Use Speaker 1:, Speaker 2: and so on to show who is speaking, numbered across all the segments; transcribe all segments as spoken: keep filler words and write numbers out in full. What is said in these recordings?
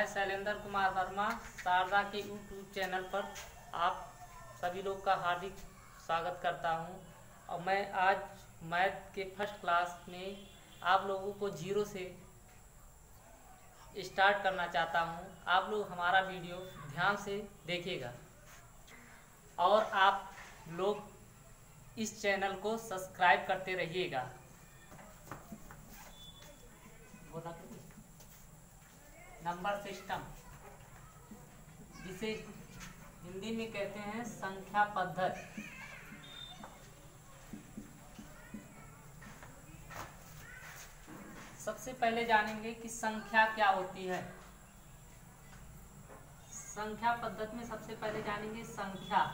Speaker 1: मैं शैलेंद्र कुमार वर्मा शारदा के YouTube channel पर आप सभी लोग का हार्दिक स्वागत करता हूं। और मैं आज मैथ के फर्स्ट क्लास में आप लोगों को जीरो से स्टार्ट करना चाहता हूं। आप लोग हमारा वीडियो ध्यान से देखिएगा और आप लोग इस चैनल को सब्सक्राइब करते रहिएगा। नंबर सिस्टम, जिसे हिंदी में कहते हैं संख्या पद्धति। सबसे पहले जानेंगे कि संख्या क्या होती है। संख्या पद्धति में सबसे पहले जानेंगे संख्या।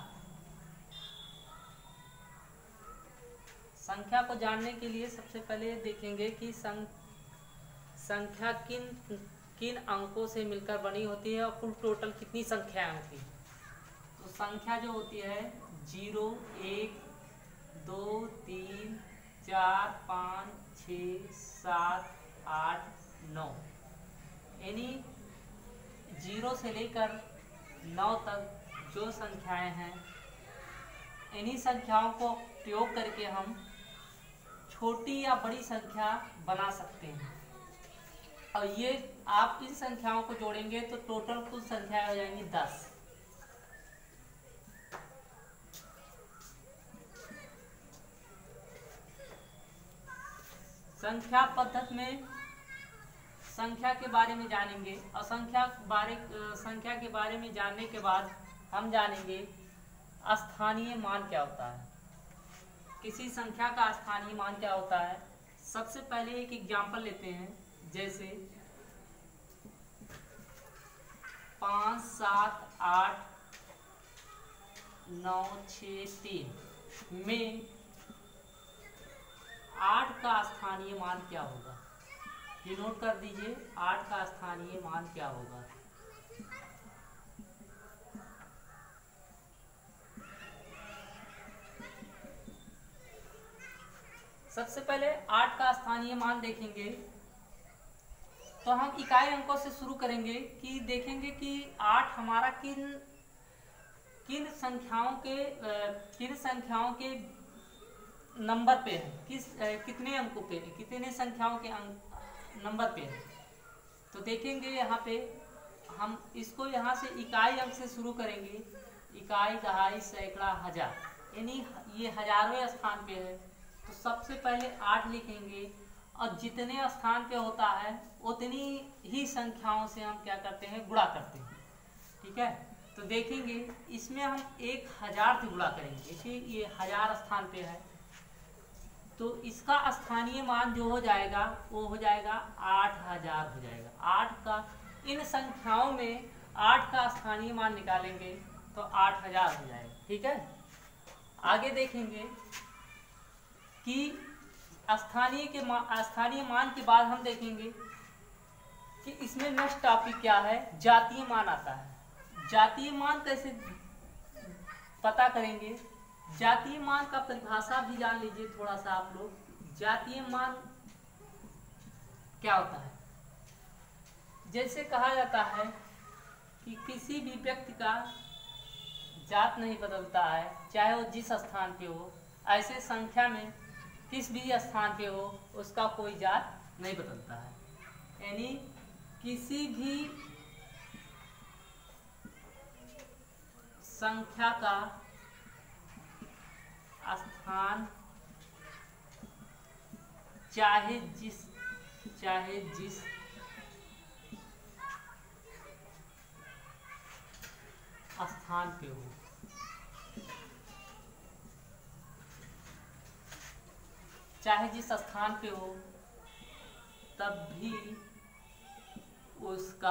Speaker 1: संख्या को जानने के लिए सबसे पहले देखेंगे कि सं, संख्या किन किन अंकों से मिलकर बनी होती है और कुल टोटल कितनी संख्याएं होती हैं। तो संख्या जो होती है जीरो, एक, दो, तीन, चार, पाँच, छः, सात, आठ, नौ, यानी जीरो से लेकर नौ तक जो संख्याएं हैं, इन्हीं संख्याओं को प्रयोग करके हम छोटी या बड़ी संख्या बना सकते हैं। और ये आप इन संख्याओं को जोड़ेंगे तो टोटल कुल संख्या हो जाएंगी दस। संख्या पद्धति में संख्या के बारे में जानेंगे और संख्या बारे संख्या के बारे में जानने के बाद हम जानेंगे स्थानीय मान क्या होता है। किसी संख्या का स्थानीय मान क्या होता है। सबसे पहले एक एग्जांपल लेते हैं, जैसे पाँच, सात, आठ, नौ, छः, तीन में आठ का स्थानीय मान क्या होगा। ये नोट कर दीजिए, आठ का स्थानीय मान क्या होगा। सबसे पहले आठ का स्थानीय मान देखेंगे तो हम इकाई अंकों से शुरू करेंगे कि देखेंगे कि आठ हमारा किन किन संख्याओं के किन संख्याओं के नंबर पे है, किस कितने अंकों पे है, कितने संख्याओं के अंक नंबर पे है। तो देखेंगे यहाँ पे हम इसको यहाँ से इकाई अंक से शुरू करेंगे। इकाई, दहाई, सैकड़ा, हजार, यानी ये हजारवें स्थान पे है। तो सबसे पहले आठ लिखेंगे और जितने स्थान पे होता है उतनी ही संख्याओं से हम क्या करते हैं, गुणा करते हैं। ठीक है, तो देखेंगे इसमें हम एक हजार से गुणा करेंगे कि ये हजार स्थान पे है, तो इसका स्थानीय मान जो हो जाएगा वो हो जाएगा आठ हजार हो जाएगा। आठ का इन संख्याओं में आठ का स्थानीय मान निकालेंगे तो आठ हजार हो जाएगा। ठीक है, आगे देखेंगे कि स्थानीय के मान स्थानीय मान के बाद हम देखेंगे कि इसमें नेक्स्ट टॉपिक क्या है, जातीय मान आता है। जातीय मान कैसे पता करेंगे। जातीय मान का परिभाषा भी जान लीजिए थोड़ा सा आप लोग। जातीय मान क्या होता है। जैसे कहा जाता है कि किसी भी व्यक्ति का जात नहीं बदलता है, चाहे वो जिस स्थान पे हो। ऐसे संख्या में किस भी स्थान पे हो उसका कोई जात नहीं बदलता है, यानी किसी भी संख्या का स्थान चाहे जिस चाहे जिस स्थान पे हो, चाहे जिस स्थान पे हो, तब भी उसका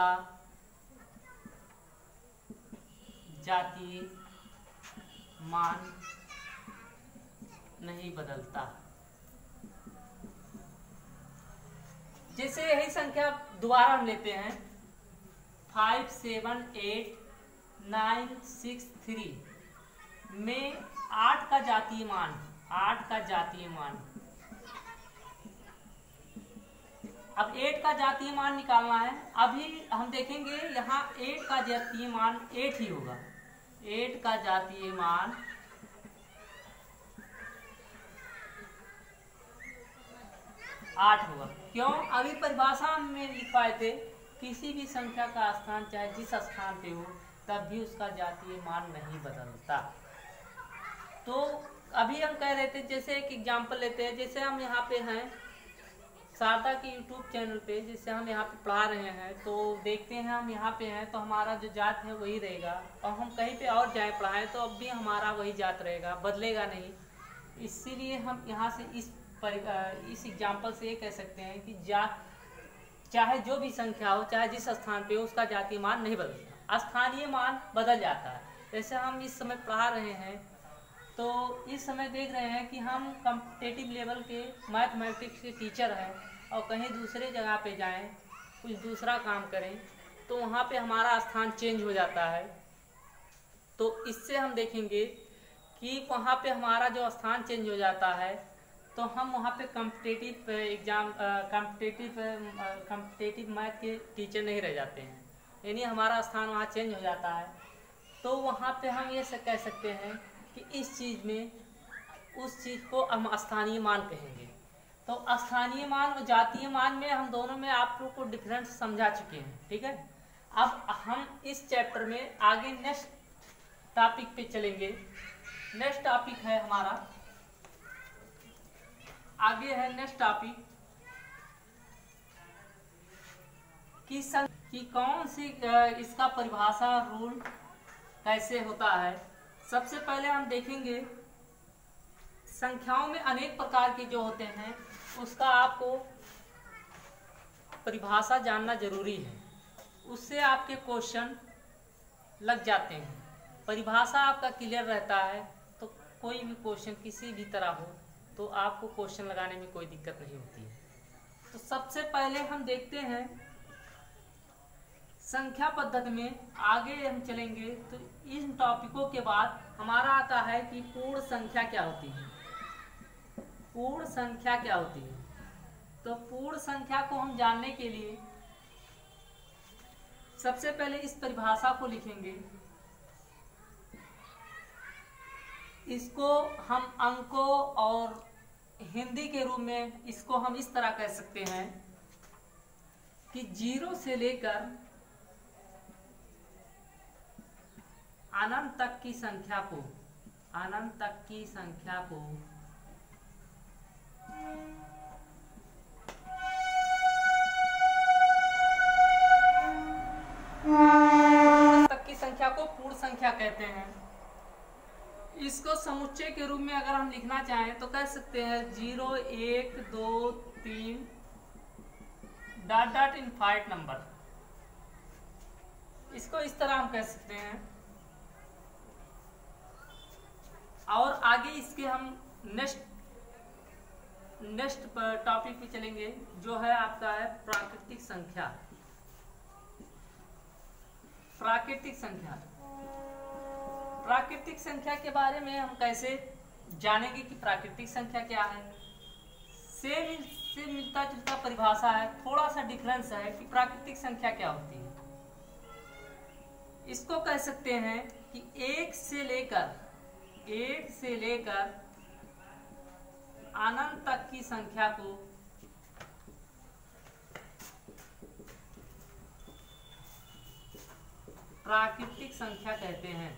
Speaker 1: जातीय मान नहीं बदलता। जैसे यही संख्या दोबारा हम लेते हैं, five seven eight nine six three में आठ का जातीय मान आठ का जातीय मान अब एट का जातीय मान निकालना है। अभी हम देखेंगे यहाँ एट का जातीय मान एट ही होगा। एट का जातीय मान आठ होगा। क्यों? अभी परिभाषा में लिखवाए थे किसी भी संख्या का स्थान चाहे जिस स्थान पे हो तब भी उसका जातीय मान नहीं बदलता। तो अभी हम कह रहे थे, जैसे एक एग्जांपल लेते हैं, जैसे हम यहाँ पे हैं शारदा के यूट्यूब चैनल पे, जैसे हम यहाँ पे पढ़ा रहे हैं, तो देखते हैं हम यहाँ पे हैं तो हमारा जो जात है वही रहेगा, और हम कहीं पे और जाए पढ़ाएं तो अब भी हमारा वही जात रहेगा, बदलेगा नहीं। इसीलिए हम यहाँ से इस पर इस एग्जाम्पल से ये कह सकते हैं कि जात चाहे जो भी संख्या हो, चाहे जिस स्थान पे हो, उसका जातीय मान नहीं बदलता, स्थानीय मान बदल जाता है। जैसे हम इस समय पढ़ा रहे हैं तो इस समय देख रहे हैं कि हम कॉम्पिटिटिव लेवल के मैथमेटिक्स के टीचर हैं और कहीं दूसरे जगह पे जाएं, कुछ दूसरा काम करें तो वहाँ पे हमारा स्थान चेंज हो जाता है। तो इससे हम देखेंगे कि वहाँ पे हमारा जो स्थान चेंज हो जाता है तो हम वहाँ पे competitive exam competitive competitive math के टीचर नहीं रह जाते हैं, यानी हमारा स्थान वहाँ चेंज हो जाता है। तो वहाँ पे हम ये कह सकते हैं कि इस चीज़ में उस चीज़ को हम स्थानीय मान कहेंगे। तो स्थानीय मान और जातीय मान में हम दोनों में आप लोग को डिफरेंस समझा चुके हैं, ठीक है। अब हम इस चैप्टर में आगे नेक्स्ट टॉपिक पे चलेंगे। नेक्स्ट टॉपिक है हमारा, आगे है नेक्स्ट टॉपिक कि सं... कि कौन सी इसका परिभाषा रूल कैसे होता है। सबसे पहले हम देखेंगे संख्याओं में अनेक प्रकार के जो होते हैं उसका आपको परिभाषा जानना जरूरी है, उससे आपके क्वेश्चन लग जाते हैं। परिभाषा आपका क्लियर रहता है तो कोई भी क्वेश्चन किसी भी तरह हो तो आपको क्वेश्चन लगाने में कोई दिक्कत नहीं होती है। तो सबसे पहले हम देखते हैं संख्या पद्धति में, आगे हम चलेंगे तो इन टॉपिकों के बाद हमारा आता है कि पूर्ण संख्या क्या होती है। पूर्ण संख्या क्या होती है? तो पूर्ण संख्या को हम जानने के लिए सबसे पहले इस परिभाषा को लिखेंगे। इसको हम अंकों और हिंदी के रूप में इसको हम इस तरह कह सकते हैं कि जीरो से लेकर अनंत तक की संख्या को अनंत तक की संख्या को तक की संख्या को पूर्ण संख्या कहते हैं। इसको समुच्चय के रूप में अगर हम लिखना चाहें तो कह सकते हैं जीरो एक दो तीन डॉट डॉट इनफाइनाइट नंबर, इसको इस तरह हम कह सकते हैं। और आगे इसके हम नेक्स्ट नेक्स्ट टॉपिक पे चलेंगे जो है आपका है प्राकृतिक संख्या। प्राकृतिक संख्या प्राकृतिक संख्या के बारे में हम कैसे जानेंगे कि प्राकृतिक संख्या क्या है। से से मिलता जुलता परिभाषा है, थोड़ा सा डिफरेंस है कि प्राकृतिक संख्या क्या होती है। इसको कह सकते हैं कि एक से लेकर एक से लेकर अनंत तक की संख्या को प्राकृतिक संख्या कहते हैं।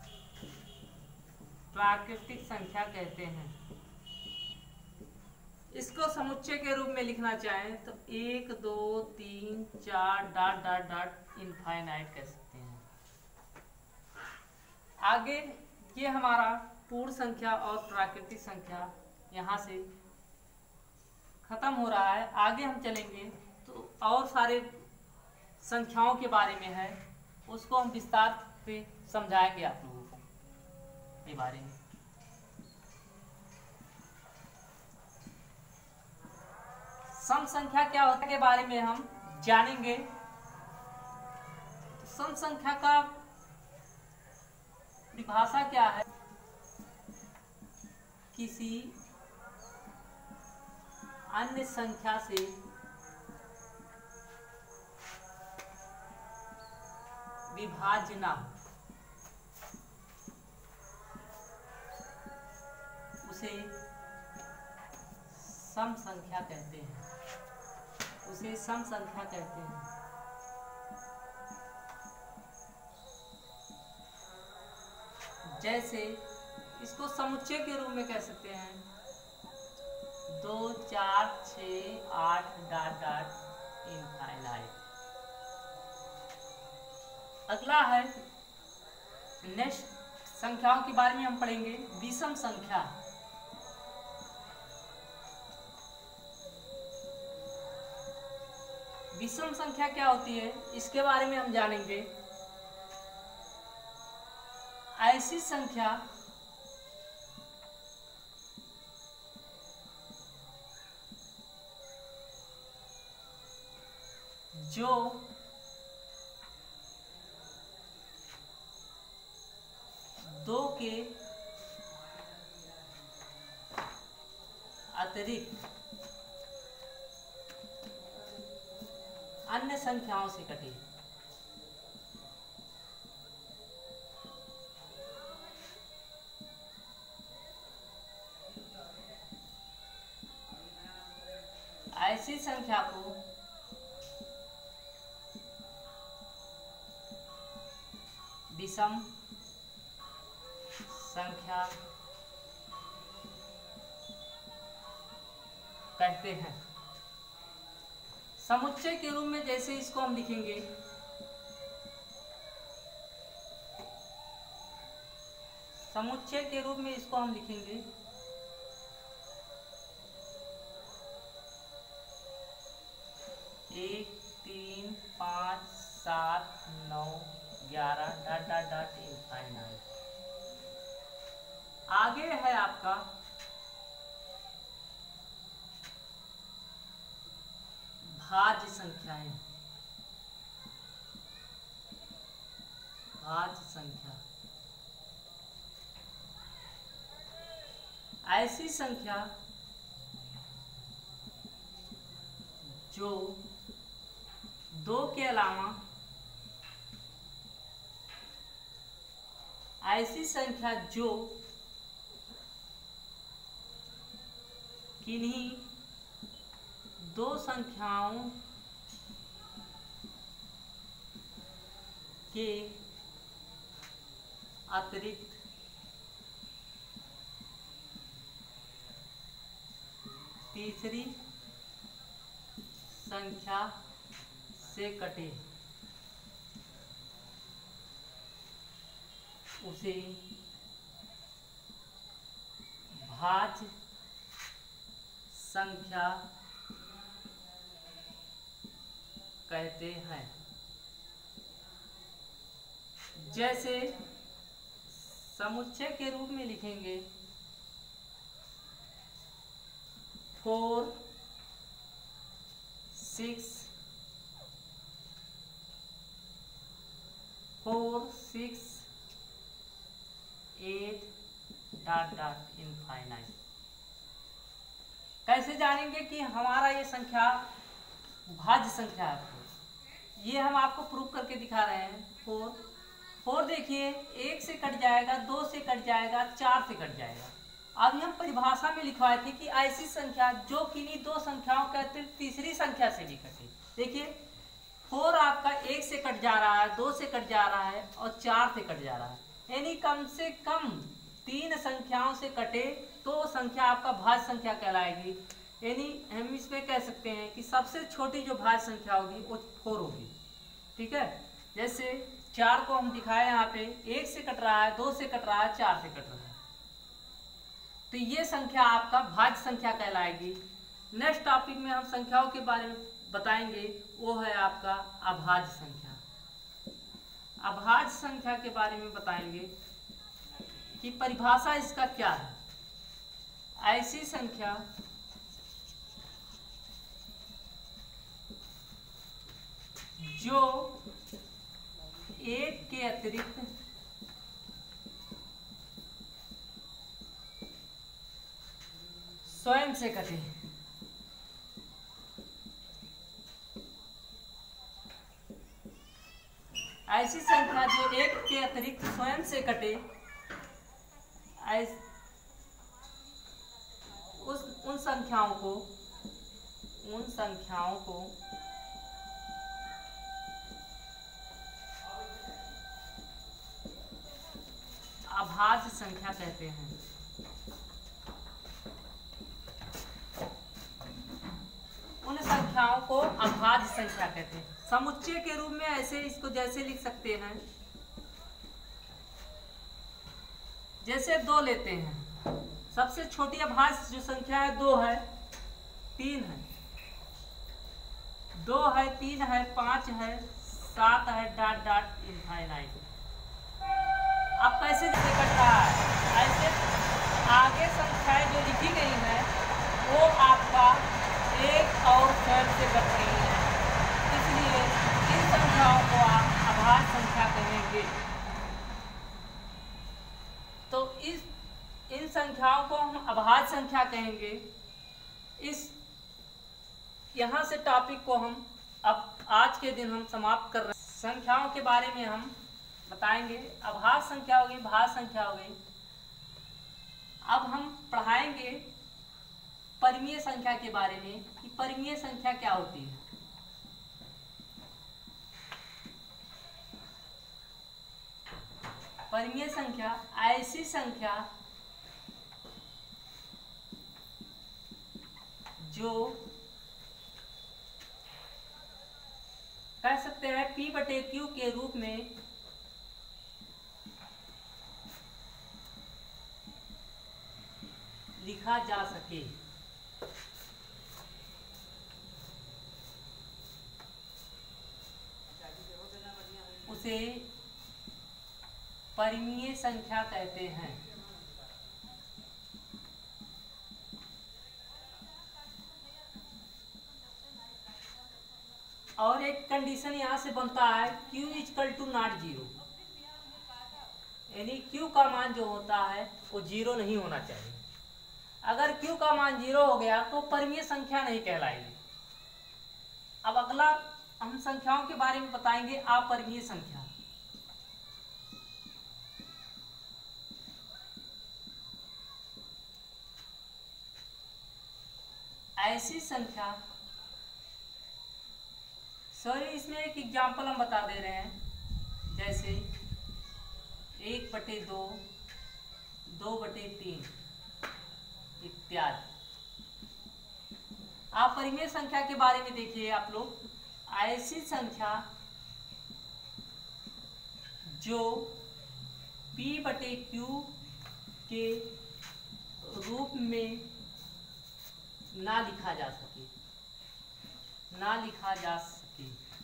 Speaker 1: प्राकृतिक संख्या कहते हैं। इसको समुच्चय के रूप में लिखना चाहें तो एक दो तीन चार डॉट डॉट डॉट इनफाइनाइट कह सकते हैं। आगे ये हमारा पूर्ण संख्या और प्राकृतिक संख्या यहाँ से खत्म हो रहा है। आगे हम चलेंगे तो और सारे संख्याओं के बारे में है, उसको हम विस्तार से समझाएंगे आप लोगों को के बारे में। सम संख्या क्या होता है के बारे में हम जानेंगे। सम संख्या का परिभाषा क्या है? किसी अन्य संख्या से विभाज्य ना हो उसे सम संख्या कहते हैं, उसे सम संख्या कहते हैं। जैसे इसको समुच्चय के रूप में कह सकते हैं, दो चार छ आठ डाट डाट इनफाइनाइट। अगला है नेक्स्ट संख्याओं के बारे में हम पढ़ेंगे, विषम संख्या। विषम संख्या क्या होती है इसके बारे में हम जानेंगे। ऐसी संख्या जो दो के अतिरिक्त अन्य संख्याओं से कटे। ऐसी संख्या को विषम संख्या कहते हैं। समुच्चय के रूप में जैसे इसको हम लिखेंगे, समुच्चय के रूप में इसको हम लिखेंगे एक तीन पाँच सात नौ ग्यारह डाट डाट डाट इनफाइनाइट। आगे है आपका भाज्य संख्याएं। भाज्य संख्या ऐसी संख्या जो दो के अलावा ऐसी संख्या जो किन्हीं दो संख्याओं के अतिरिक्त तीसरी संख्या से कटे उसे भाज्य संख्या कहते हैं। जैसे समुच्चय के रूप में लिखेंगे four six four six eight dot dot infinite. कैसे जानेंगे कि हमारा ये संख्या भाज्य संख्या है? ये हम आपको प्रूव करके दिखा रहे हैं। फोर फोर देखिए, एक से कट जाएगा, दो से कट जाएगा, चार से कट जाएगा। अभी हम परिभाषा में लिखवाए थे कि ऐसी संख्या जो किन्हीं दो संख्याओं के अतिरिक्त तीसरी संख्या से भी कटे। देखिए फोर आपका एक से कट जा रहा है, दो से कट जा रहा है और चार से कट जा रहा है, यानी कम से कम तीन संख्याओं से कटे तो संख्या आपका भाज्य संख्या कहलाएगी। यानी हम इसमें कह सकते हैं कि सबसे छोटी जो भाज्य संख्या होगी वो फोर होगी। ठीक है, जैसे चार को हम दिखाए यहाँ पे, एक से कट रहा है, दो से कट रहा है, चार से कट रहा है, तो ये संख्या आपका भाज्य संख्या कहलाएगी। नेक्स्ट टॉपिक में हम संख्याओं के बारे में बताएंगे, वो है आपका अभाज्य संख्या। अभाज्य संख्या के बारे में बताएंगे कि परिभाषा इसका क्या है। ऐसी संख्या जो एक के अतिरिक्त स्वयं से कटे। ऐसी संख्या जो एक के अतिरिक्त स्वयं से कटे, ऐस, उस उन संख्याओं को उन संख्याओं को अभाज्य संख्या कहते हैं। उन संख्याओं को अभाज्य संख्या कहते हैं। समुच्चय के रूप में ऐसे इसको जैसे लिख सकते हैं, जैसे दो लेते हैं, सबसे छोटी अभाज्य जो संख्या है दो है, तीन है, दो है, तीन है, पांच है, सात है, डॉट डॉट इनफाइनाइट। अब कैसे इकट्ठा है, ऐसे आगे संख्याएं जो लिखी गई है वो आपका एक और स्वयं से घट रही है, इसलिए इन संख्याओं को आप अभाज्य संख्या कहेंगे। तो इस इन संख्याओं को हम अभाज्य संख्या कहेंगे। इस यहाँ से टॉपिक को हम अब आज के दिन हम समाप्त कर रहे हैं। संख्याओं के बारे में हम बताएंगे, अभाज्य संख्या हो गई, भाज्य संख्या हो गई। अब हम पढ़ाएंगे परिमेय संख्या के बारे में कि परिमेय संख्या क्या होती है। परिमेय संख्या ऐसी संख्या जो कह सकते हैं P बटे Q के रूप में लिखा जा सके। उसे परिमेय संख्या कहते हैं। और एक कंडीशन यहां से बनता है Q equal to not zero, यानी Q का मान जो होता है वो जीरो नहीं होना चाहिए। अगर Q का मान जीरो हो गया तो परिमेय संख्या नहीं कहलाएगी। अब अगला हम संख्याओं के बारे में बताएंगे, अपरिमेय संख्या। ऐसी संख्या, सॉरी इसमें एक एग्जाम्पल हम बता दे रहे हैं, जैसे एक बटे दो, दो बटे तीन इत्यादि। अपरिमेय संख्या के बारे में देखिए आप लोग, ऐसी संख्या जो P बटे Q के रूप में ना लिखा जा सके, ना लिखा जा सके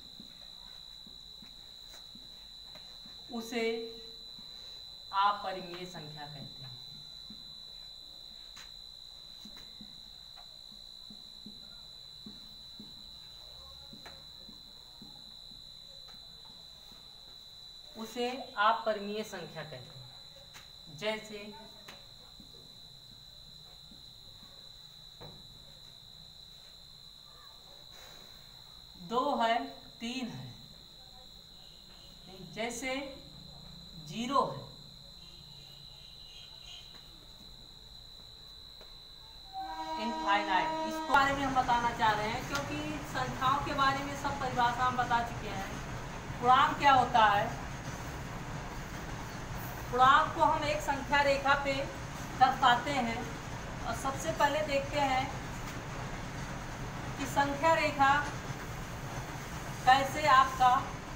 Speaker 1: उसे अपरिमेय संख्या कहते हैं। उसे अपरिमेय संख्या कहते हैं। जैसे दो है, तीन है, जैसे जीरो है, इनफाइनाइट। इसके बारे में हम बताना चाह रहे हैं क्योंकि संख्याओं के बारे में सब परिभाषा हम बता चुके हैं। पूर्णांक क्या होता है? पूर्णांक को हम एक संख्या रेखा पे दर्शाते हैं और सबसे पहले देखते हैं कि संख्या रेखा कैसे आपका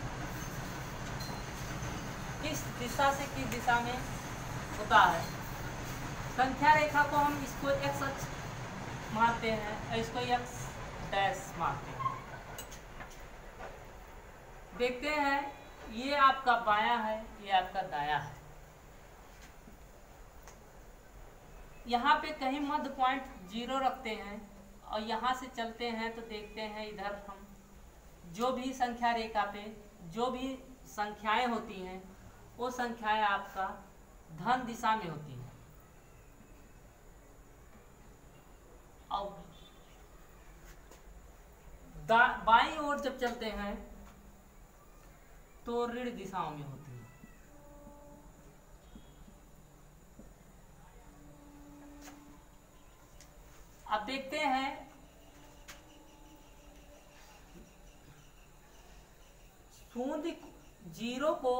Speaker 1: किस दिशा से किस दिशा में होता है। संख्या रेखा को हम इसको एक्स अक्ष मानते हैं और इसको एक्स डैश मानते हैं। देखते हैं ये आपका बायां है, ये आपका दायां है। यहाँ पे कहीं मध्य पॉइंट जीरो रखते हैं और यहाँ से चलते हैं तो देखते हैं इधर हम जो भी संख्या रेखा पे जो भी संख्याएं होती हैं वो संख्याएं आपका धन दिशा में होती हैं। और बाईं ओर जब चलते हैं तो ऋण दिशाओं में होती है। अब देखते हैं शून्य जीरो को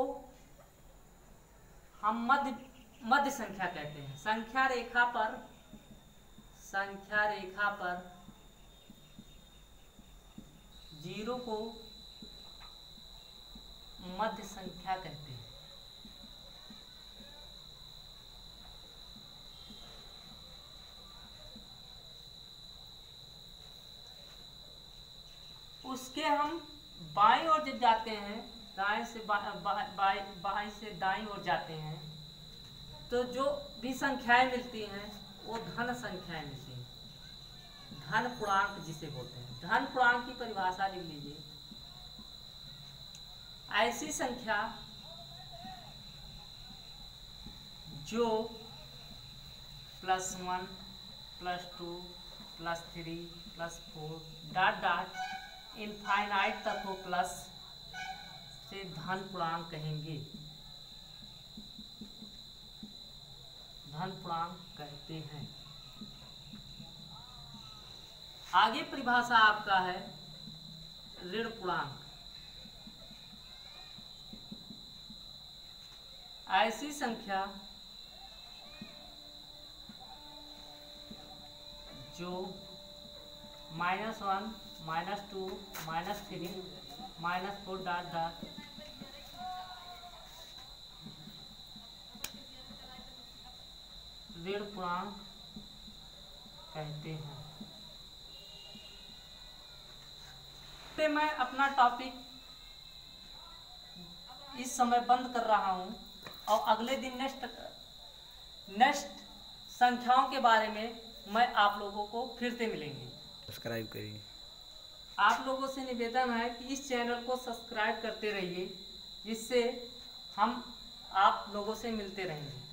Speaker 1: हम मध्य मध्य संख्या कहते हैं। संख्या रेखा पर संख्या रेखा पर जीरो को मध्य संख्या कहते हैं। उसके हम बाईं ओर जब जाते हैं, दाएं से बा, बा, बा, बाईं से दाईं ओर जाते हैं, तो जो भी संख्याएं मिलती हैं वो धन संख्याएं मिलती हैं। धन पूर्णांक जिसे बोलते हैं। धन पूर्णांक की परिभाषा लिख लीजिए। ऐसी संख्या जो plus one plus two plus three plus four dot dot infinite तक हो प्लस से धन पूर्णांक कहेंगे। धन पूर्णांक कहते हैं। आगे परिभाषा आपका है ऋण पूर्णांक। ऐसी संख्या जो minus one minus two minus three minus four dot dot ऋण पूर्णांक कहते हैं। पे मैं अपना टॉपिक इस समय बंद कर रहा हूं और अगले दिन नेक्स्ट नेक्स्ट संख्याओं के बारे में मैं आप लोगों को फिर से मिलेंगे।
Speaker 2: सब्सक्राइब करिए।
Speaker 1: आप लोगों से निवेदन है कि इस चैनल को सब्सक्राइब करते रहिए, जिससे हम आप लोगों से मिलते रहेंगे।